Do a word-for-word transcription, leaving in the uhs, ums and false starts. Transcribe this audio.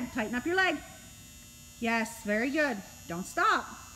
ahead. Tighten up your leg. Yes, very good. Don't stop.